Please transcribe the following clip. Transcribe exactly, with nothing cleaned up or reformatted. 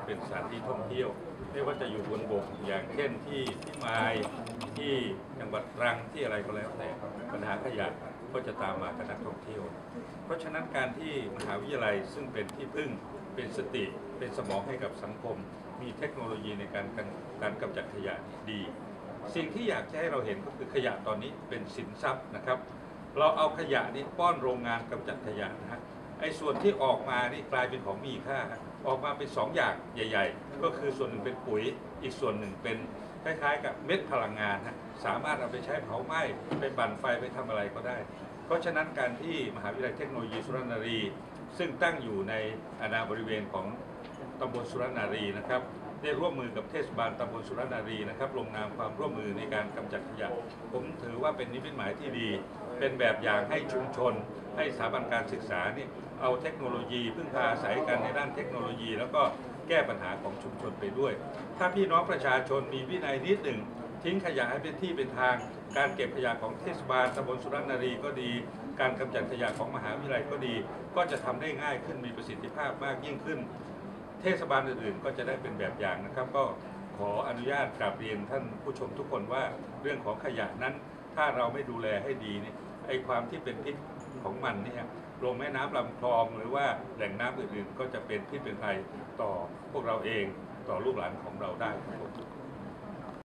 เป็นสถานที่ท่องเที่ยวไม่ว่าจะอยู่บนบกอย่างเช่นที่ที่มายที่จังหวัดตรังที่อะไรก็แล้วแต่ปัญหาขยะก็จะตามมากับนักท่องเที่ยวเพราะฉะนั้นการที่มหาวิทยาลัยซึ่งเป็นที่พึ่งเป็นสติเป็นสมองให้กับสังคมมีเทคโนโลยีในการการกำจัดขยะดี สิ่งที่อยากจะให้เราเห็นก็คือขยะตอนนี้เป็นสินทรัพย์นะครับเราเอาขยะนี้ป้อนโรงงานกำจัดขยะนะฮะไอ้ส่วนที่ออกมานี่กลายเป็นของมีค่าออกมาเป็นสองอย่างใหญ่ๆก็คือส่วนหนึ่งเป็นปุ๋ยอีกส่วนหนึ่งเป็นคล้ายๆกับเม็ดพลังงานฮะสามารถเอาไปใช้เผาไหม้ไปปั่นไฟไปทำอะไรก็ได้เพราะฉะนั้นการที่มหาวิทยาลัยเทคโนโลยีสุรนารีซึ่งตั้งอยู่ในอาณาบริเวณของตำบลสุรนารีนะครับได้ร่วมมือกับเทศบาลตำบลสุรนารีนะครับลงนามความร่วมมือในการกำจัดขยะผมถือว่าเป็นนิมิตหมายที่ดีเป็นแบบอย่างให้ชุมชนให้สถาบันการศึกษานี่เอาเทคโนโลยีพึ่งพาอาศัยกันในด้านเทคโนโลยีแล้วก็แก้ปัญหาของชุมชนไปด้วยถ้าพี่น้องประชาชนมีวินัยนิดหนึ่งทิ้งขยะให้เป็นที่เป็นทางการเก็บขยะของเทศบาลตำบลสุรนารีก็ดีการกำจัดขยะของมหาวิทยาลัยก็ดีก็จะทำได้ง่ายขึ้นมีประสิทธิภาพมากยิ่งขึ้นเทศบาลอื่นๆก็จะได้เป็นแบบอย่างนะครับก็ขออนุญาตกราบเรียนท่านผู้ชมทุกคนว่าเรื่องของขยะนั้นถ้าเราไม่ดูแลให้ดีเนี่ยไอ้ความที่เป็นพิษของมันเนี่ยลงแม่น้ำลำคลองหรือว่าแหล่งน้ำอื่นๆก็จะเป็นพิษเป็นภัยต่อพวกเราเองต่อลูกหลานของเราได้ครับ